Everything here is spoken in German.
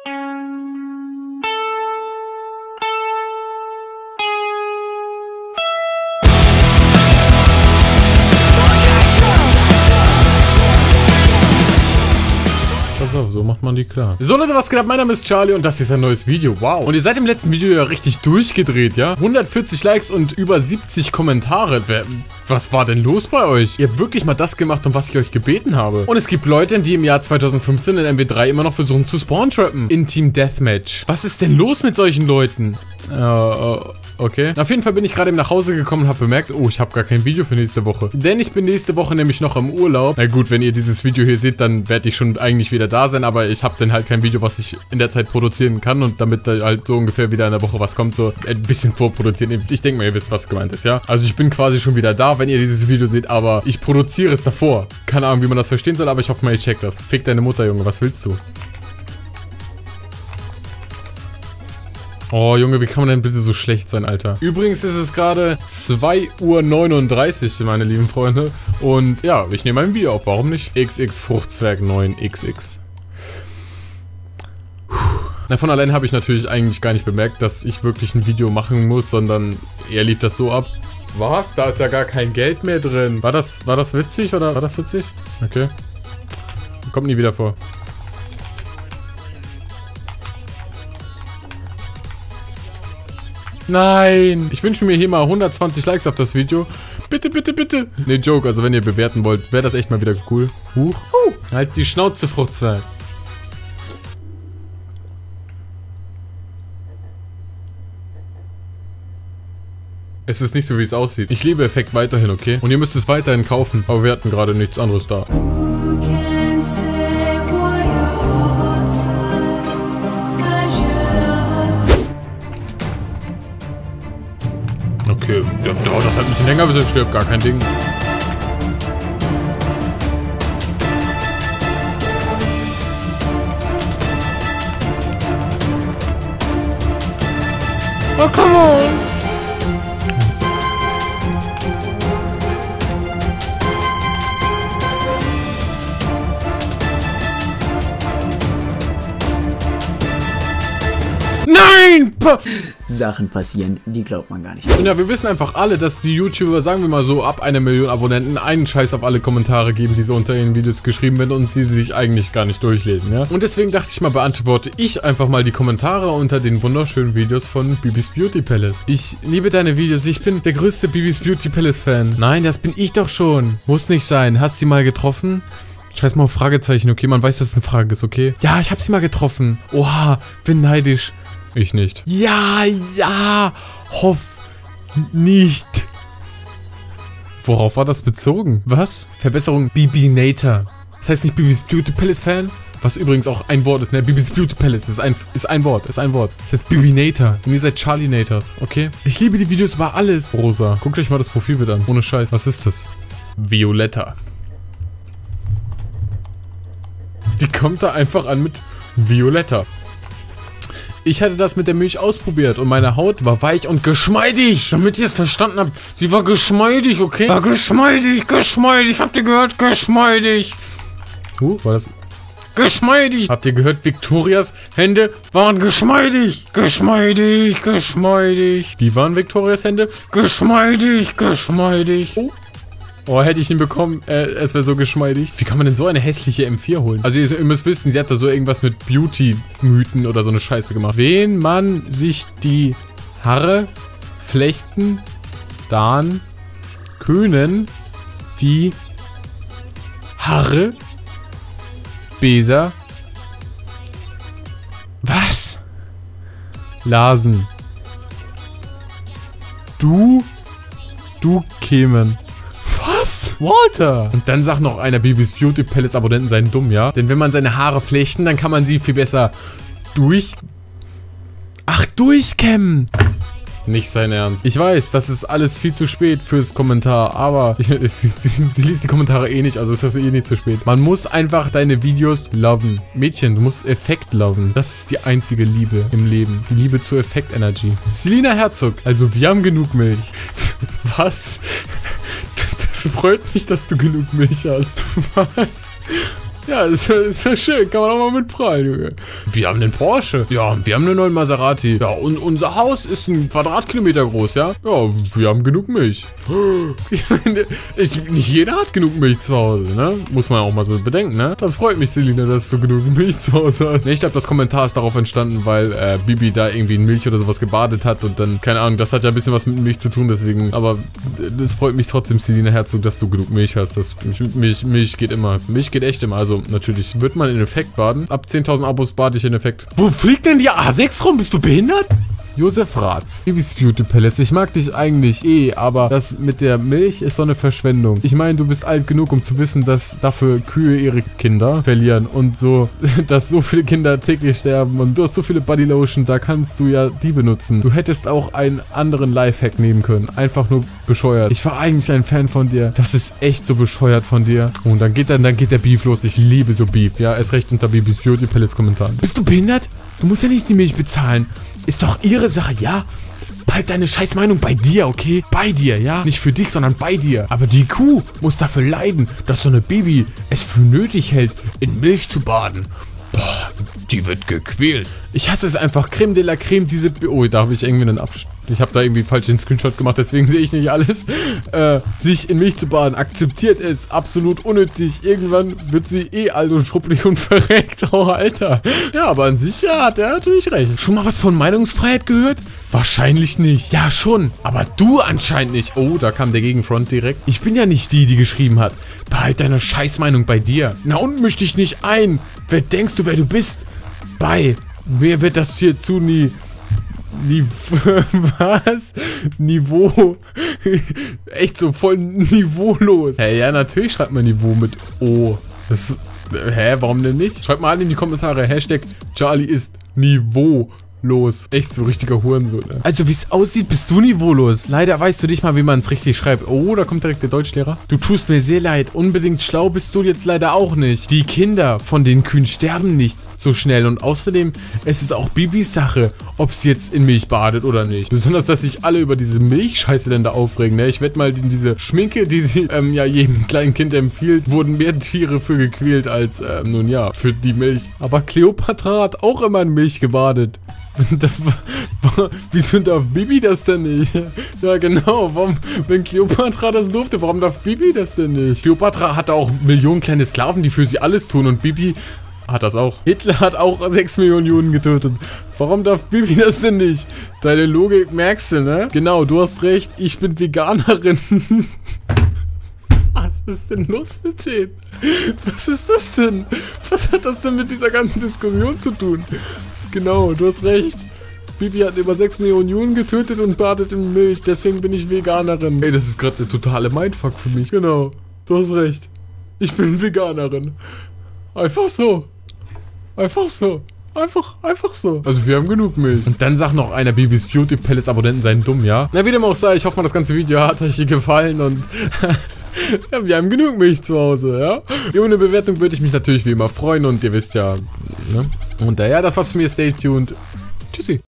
Pass auf, so macht man die klar. So Leute, was geht ab? Mein Name ist Charlie und das hier ist ein neues Video. Wow. Und ihr seid im letzten Video ja richtig durchgedreht, ja? 140 Likes und über 70 Kommentare. Was war denn los bei euch? Ihr habt wirklich mal das gemacht, um was ich euch gebeten habe. Und es gibt Leute, die im Jahr 2015 in MW3 immer noch versuchen zu spawn-trappen. In Team Deathmatch. Was ist denn los mit solchen Leuten? Okay. Auf jeden Fall bin ich gerade eben nach Hause gekommen und habe bemerkt, oh, ich habe gar kein Video für nächste Woche. Denn ich bin nächste Woche nämlich noch im Urlaub. Na gut, wenn ihr dieses Video hier seht, dann werde ich schon eigentlich wieder da sein, aber ich habe dann halt kein Video, was ich in der Zeit produzieren kann und damit da halt so ungefähr wieder in der Woche was kommt, so ein bisschen vorproduzieren. Ich denke mal, ihr wisst, was gemeint ist, ja? Also ich bin quasi schon wieder da, wenn ihr dieses Video seht, aber ich produziere es davor. Keine Ahnung, wie man das verstehen soll, aber ich hoffe mal, ihr checkt das. Fick deine Mutter, Junge, was willst du? Oh, Junge, wie kann man denn bitte so schlecht sein, Alter? Übrigens ist es gerade 2:39 Uhr, meine lieben Freunde. Und ja, ich nehme ein Video auf. Warum nicht? XX Fruchtzwerg 9XX. Na, von allein habe ich natürlich eigentlich gar nicht bemerkt, dass ich wirklich ein Video machen muss, sondern eher lief das so ab. Was? Da ist ja gar kein Geld mehr drin. War das witzig oder war das witzig? Okay. Kommt nie wieder vor. Nein! Ich wünsche mir hier mal 120 Likes auf das Video. Bitte, bitte, bitte. Ne, Joke. Also wenn ihr bewerten wollt, wäre das echt mal wieder cool. Huch. Halt die Schnauze, Fruchtzwerg. Es ist nicht so, wie es aussieht. Ich liebe Effekt weiterhin, okay? Und ihr müsst es weiterhin kaufen. Aber wir hatten gerade nichts anderes da. Okay, dauert das halt ein bisschen länger, bis er stirbt. Gar kein Ding. Oh, come on! Nein! Sachen passieren, die glaubt man gar nicht. Und ja, wir wissen einfach alle, dass die YouTuber, sagen wir mal so, ab 1 Million Abonnenten einen Scheiß auf alle Kommentare geben, die so unter ihren Videos geschrieben werden und die sie sich eigentlich gar nicht durchlesen, ja? Und deswegen dachte ich mal, beantworte ich einfach mal die Kommentare unter den wunderschönen Videos von Bibis Beauty Palace. Ich liebe deine Videos, ich bin der größte Bibis Beauty Palace Fan. Nein, das bin ich doch schon. Muss nicht sein. Hast sie mal getroffen? Scheiß mal auf Fragezeichen, okay? Man weiß, dass es eine Frage ist, okay? Ja, ich hab sie mal getroffen. Oha, bin neidisch. Ich nicht. Ja, hoff nicht. Worauf war das bezogen? Was? Verbesserung Bibinator. Das heißt nicht Bibis Beauty Palace Fan? Was übrigens auch ein Wort ist, ne? Bibis Beauty Palace ist ein Wort. Das heißt Bibinator. Und ihr seid Charlie-Nators, okay? Ich liebe die Videos über alles. Rosa. Guckt euch mal das Profilbild an. Ohne Scheiß. Was ist das? Violetta. Die kommt da einfach an mit Violetta. Ich hatte das mit der Milch ausprobiert und meine Haut war weich und geschmeidig. Damit ihr es verstanden habt. Sie war geschmeidig, okay? War geschmeidig. Habt ihr gehört? Geschmeidig. War das... Geschmeidig. Habt ihr gehört? Victorias Hände waren geschmeidig. Geschmeidig. Wie waren Victorias Hände? Geschmeidig. Oh, hätte ich ihn bekommen, es wäre so geschmeidig. Wie kann man denn so eine hässliche M4 holen? Also ihr müsst wissen, sie hat da so irgendwas mit Beauty-Mythen oder so eine Scheiße gemacht. Wen man sich die Haare flechten, dann können die Haare besser was? Lasen. Du kämen. Was? Walter! Und dann sagt noch einer, Bibis Beauty Palace Abonnenten seien dumm, ja? Denn wenn man seine Haare flechten, dann kann man sie viel besser durchkämmen. Nicht sein Ernst. Ich weiß, das ist alles viel zu spät fürs Kommentar, aber sie liest die Kommentare eh nicht, also ist das eh nicht zu spät. Man muss einfach deine Videos loven. Mädchen, du musst Effekt loven. Das ist die einzige Liebe im Leben. Die Liebe zur Effekt-Energy. Selina Herzog. Also, wir haben genug Milch. Was? Das freut mich, dass du genug Milch hast. Was? Ja, ist ja schön. Kann man auch mal mit prallen, Junge. Wir haben den Porsche. Ja, wir haben einen neuen Maserati. Ja, und unser Haus ist ein Quadratkilometer groß, ja? Ja, wir haben genug Milch. Nicht jeder hat genug Milch zu Hause, ne? Muss man auch mal so bedenken, ne? Das freut mich, Selina, dass du genug Milch zu Hause hast. Ich glaube, das Kommentar ist darauf entstanden, weil Bibi da irgendwie in Milch oder sowas gebadet hat und dann, keine Ahnung, das hat ja ein bisschen was mit Milch zu tun, deswegen, aber das freut mich trotzdem, Selina Herzog, dass du genug Milch hast. Milch geht immer. Milch geht echt immer. Also, natürlich wird man in Effekt baden. Ab 10.000 Abos bade ich in Effekt. Wo fliegt denn die A6 rum? Bist du behindert? Josef Ratz. Bibis Beauty Palace. Ich mag dich eigentlich aber das mit der Milch ist so eine Verschwendung. Ich meine, du bist alt genug, um zu wissen, dass dafür Kühe ihre Kinder verlieren und so, dass so viele Kinder täglich sterben und du hast so viele Bodylotion, da kannst du ja die benutzen. Du hättest auch einen anderen Lifehack nehmen können. Einfach nur bescheuert. Ich war eigentlich ein Fan von dir. Das ist echt so bescheuert von dir. Und dann geht der Beef los. Ich liebe so Beef, ja. Erst recht unter Bibis Beauty Palace Kommentaren. Bist du behindert? Du musst ja nicht die Milch bezahlen. Ist doch ihre Sache, ja? Behalt deine scheiß Meinung bei dir, okay? Bei dir, ja? Nicht für dich, sondern bei dir. Aber die Kuh muss dafür leiden, dass so eine Baby es für nötig hält, in Milch zu baden. Boah, die wird gequält. Ich hasse es einfach. Creme de la Creme, diese... Oh, da habe ich irgendwie einen Ich habe da irgendwie falsch den Screenshot gemacht, deswegen sehe ich nicht alles. Sich in Milch zu baden, akzeptiert es. Absolut unnötig. Irgendwann wird sie alt und schrubbelig und verreckt. Oh, Alter. Ja, aber an sich hat er natürlich recht. Schon mal was von Meinungsfreiheit gehört? Wahrscheinlich nicht. Ja, schon. Aber du anscheinend nicht. Oh, da kam der Gegenfront direkt. Ich bin ja nicht die geschrieben hat. Behalt deine Scheißmeinung bei dir. Na und misch dich nicht ein. Wer denkst du, wer du bist? Mir wird das hier zu was? Niveau. Echt so voll niveaulos. Hey, ja, natürlich schreibt man Niveau mit O. Das, warum denn nicht? Schreibt mal alle in die Kommentare. Hashtag Charlie ist niveaulos. Echt so richtiger Hurensohn. Ne? Also, wie es aussieht, bist du niveaulos. Leider weißt du nicht mal, wie man es richtig schreibt. Oh, da kommt direkt der Deutschlehrer. Du tust mir sehr leid. Unbedingt schlau bist du jetzt leider auch nicht. Die Kinder von den Kühen sterben nicht so schnell. Und außerdem, es ist auch Bibis Sache, ob sie jetzt in Milch badet oder nicht. Besonders, dass sich alle über diese Milchscheiße denn da aufregen. Ne? Ich wette mal, in diese Schminke, die sie ja jedem kleinen Kind empfiehlt, wurden mehr Tiere für gequält als, nun ja, für die Milch. Aber Kleopatra hat auch immer in Milch gebadet. Wieso darf Bibi das denn nicht? Ja, genau. Warum, wenn Kleopatra das durfte, warum darf Bibi das denn nicht? Kleopatra hatte auch Millionen kleine Sklaven, die für sie alles tun und Bibi hat das auch. Hitler hat auch 6 Millionen Juden getötet. Warum darf Bibi das denn nicht? Deine Logik merkst du, ne? Genau, du hast recht. Ich bin Veganerin. Was ist denn los mit denen? Was ist das denn? Was hat das denn mit dieser ganzen Diskussion zu tun? Genau, du hast recht. Bibi hat über 6 Millionen Juden getötet und badet in Milch. Deswegen bin ich Veganerin. Ey, das ist gerade der totale Mindfuck für mich. Genau, du hast recht. Ich bin Veganerin. Einfach so. Einfach so. Einfach so. Also wir haben genug Milch. Und dann sagt noch einer, Bibis Beauty Palace Abonnenten seien dumm, ja? Na, wie dem auch sei, ich hoffe mal, das ganze Video hat euch gefallen und... ja, wir haben genug Milch zu Hause, ja? Über eine Bewertung würde ich mich natürlich wie immer freuen und ihr wisst ja, ne? Und ja, das war's von mir. Stay tuned. Tschüssi.